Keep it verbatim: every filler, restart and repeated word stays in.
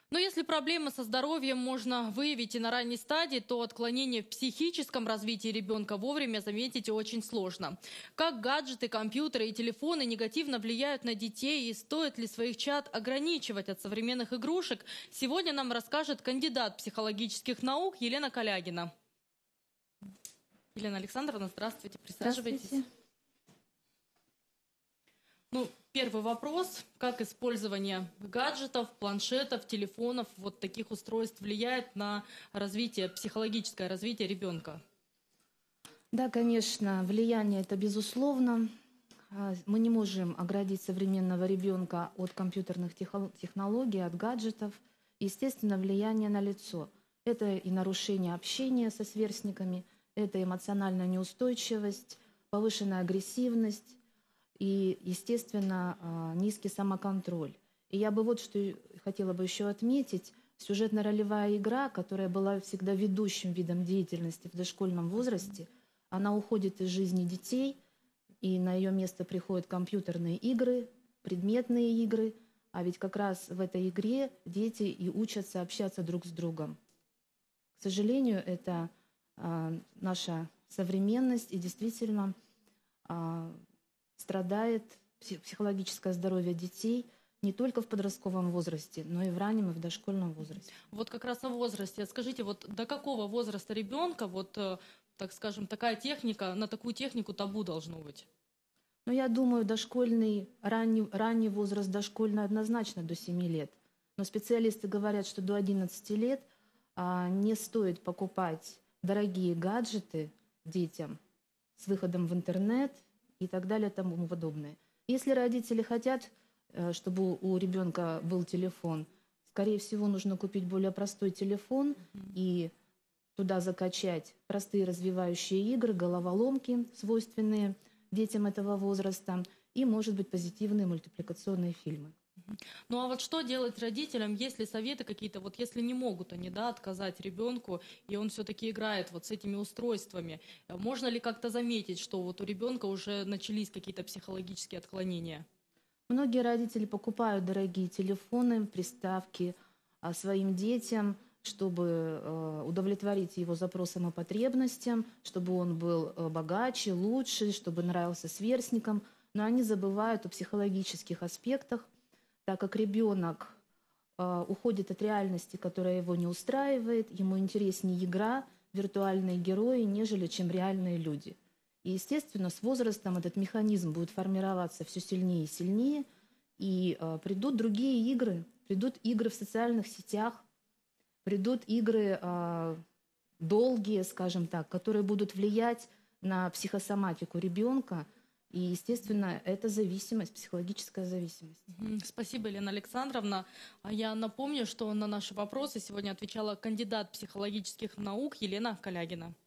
Но если проблемы со здоровьем можно выявить и на ранней стадии, то отклонение в психическом развитии ребенка вовремя заметить очень сложно. Как гаджеты, компьютеры и телефоны негативно влияют на детей и стоит ли своих чад ограничивать от современных игрушек, сегодня нам расскажет кандидат психологических наук Елена Калягина. Елена Александровна, здравствуйте, присаживайтесь. Здравствуйте. Ну, первый вопрос. Как использование гаджетов, планшетов, телефонов, вот таких устройств влияет на развитие, психологическое развитие ребенка? Да, конечно, влияние это безусловно. Мы не можем оградить современного ребенка от компьютерных технологий, от гаджетов. Естественно, влияние налицо. Это и нарушение общения со сверстниками, это эмоциональная неустойчивость, повышенная агрессивность и, естественно, низкий самоконтроль. И я бы вот что хотела бы еще отметить. Сюжетно-ролевая игра, которая была всегда ведущим видом деятельности в дошкольном возрасте, она уходит из жизни детей, и на ее место приходят компьютерные игры, предметные игры. А ведь как раз в этой игре дети и учатся общаться друг с другом. К сожалению, это а, наша современность, и действительно а, страдает психологическое здоровье детей не только в подростковом возрасте, но и в раннем и в дошкольном возрасте. Вот как раз о возрасте. Скажите, вот до какого возраста ребенка, вот, так скажем, такая техника, на такую технику табу должно быть? Ну, я думаю, дошкольный, ранний, ранний возраст дошкольный однозначно до семи лет. Но специалисты говорят, что до одиннадцати лет а, не стоит покупать дорогие гаджеты детям с выходом в интернет и так далее, тому подобное. Если родители хотят, чтобы у ребенка был телефон, скорее всего, нужно купить более простой телефон mm-hmm. и туда закачать простые развивающие игры, головоломки, свойственные детям этого возраста, и, может быть, позитивные мультипликационные фильмы. Ну а вот что делать родителям, если советы какие-то, вот если не могут они, да, отказать ребенку, и он все-таки играет вот с этими устройствами, можно ли как-то заметить, что вот у ребенка уже начались какие-то психологические отклонения? Многие родители покупают дорогие телефоны, приставки своим детям, чтобы удовлетворить его запросам и потребностям, чтобы он был богаче, лучше, чтобы нравился сверстникам, но они забывают о психологических аспектах, так как ребенок э, уходит от реальности, которая его не устраивает, ему интереснее игра, виртуальные герои, нежели чем реальные люди. И, естественно, с возрастом этот механизм будет формироваться все сильнее и сильнее, и э, придут другие игры, придут игры в социальных сетях, придут игры э, долгие, скажем так, которые будут влиять на психосоматику ребенка. И, естественно, это зависимость, психологическая зависимость. Спасибо, Елена Александровна. Я напомню, что на наши вопросы сегодня отвечала кандидат психологических наук Елена Калягина.